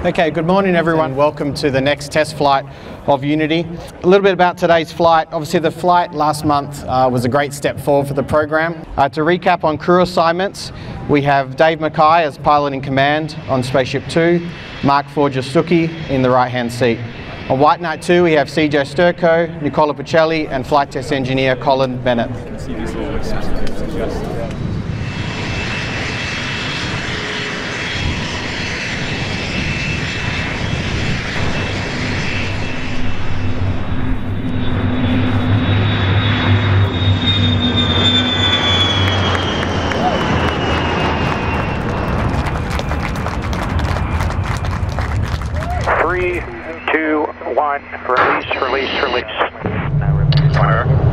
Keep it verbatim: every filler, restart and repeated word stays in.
Okay, good morning everyone. Welcome to the next test flight of Unity. A little bit about today's flight. Obviously the flight last month uh, was a great step forward for the program. Uh, to recap on crew assignments, we have Dave Mackay as pilot in command on Spaceship two, Mark Forger-Stuckey in the right hand seat. On White Knight two we have C J Sturko, Nicola Pacelli and flight test engineer Colin Bennett. Three, two, one, release, release, release. Fire.